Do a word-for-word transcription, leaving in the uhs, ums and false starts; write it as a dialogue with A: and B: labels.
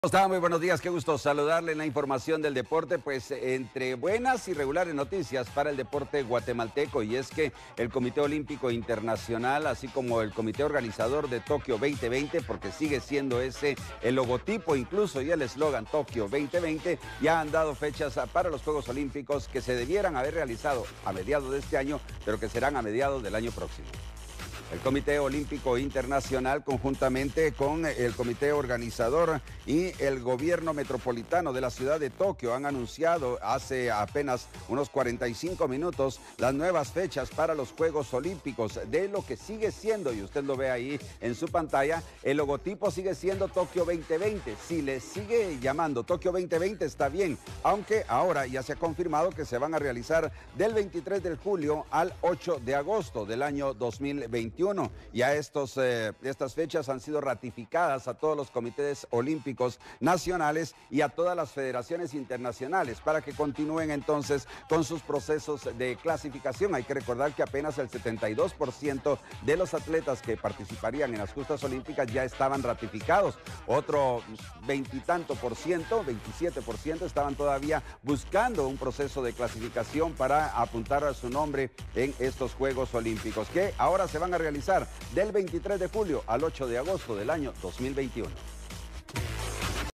A: ¿Cómo está? Muy buenos días, qué gusto saludarle en la información del deporte, pues entre buenas y regulares noticias para el deporte guatemalteco, y es que el Comité Olímpico Internacional, así como el comité organizador de Tokio veinte veinte, porque sigue siendo ese el logotipo incluso y el eslogan Tokio veinte veinte, ya han dado fechas para los Juegos Olímpicos que se debieran haber realizado a mediados de este año, pero que serán a mediados del año próximo. El Comité Olímpico Internacional, conjuntamente con el comité organizador y el gobierno metropolitano de la ciudad de Tokio, han anunciado hace apenas unos cuarenta y cinco minutos las nuevas fechas para los Juegos Olímpicos, de lo que sigue siendo, y usted lo ve ahí en su pantalla, el logotipo sigue siendo Tokio veinte veinte. Si le sigue llamando Tokio veinte veinte está bien, aunque ahora ya se ha confirmado que se van a realizar del veintitrés de julio al ocho de agosto del año dos mil veintiuno. Ya estos, eh, estas fechas han sido ratificadas a todos los comités olímpicos nacionales y a todas las federaciones internacionales para que continúen entonces con sus procesos de clasificación. Hay que recordar que apenas el setenta y dos por ciento de los atletas que participarían en las justas olímpicas ya estaban ratificados. Otro veintitanto por ciento, veintisiete por ciento, estaban todavía buscando un proceso de clasificación para apuntar a su nombre en estos Juegos Olímpicos, que ahora se van a realizar del veintitrés de julio al ocho de agosto del año dos mil veintiuno.